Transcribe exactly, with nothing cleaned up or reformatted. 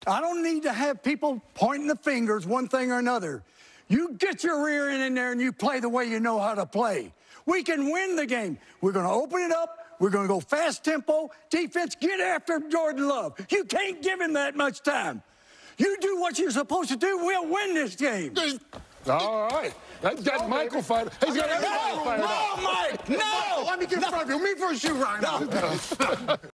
I don't need to have people pointing the fingers one thing or another. You get your rear end in there and you play the way you know how to play. We can win the game. We're going to open it up. We're going to go fast tempo. Defense, get after Jordan Love. You can't give him that much time. You do what you're supposed to do, we'll win this game. All right. That got oh, Michael fired. He's got everybody no, fired no, up. Mike, no! Let me confront no. you. Me for a shoe right now.